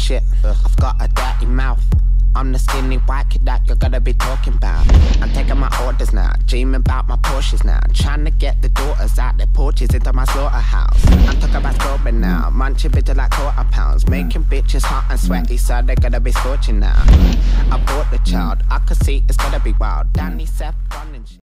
shit. I've got a dirty mouth. I'm the skinny white kid that you're gonna be talking about. I'm taking my orders now, dreaming about my Porsches now. Trying to get the daughters out their porches into my slaughterhouse. I'm talking about sober now, munching bitches like £quarter, making bitches hot and sweaty, so they're gonna be scorching now. I bought the child, I could see it's gonna be wild. Danny, Seth, running shit.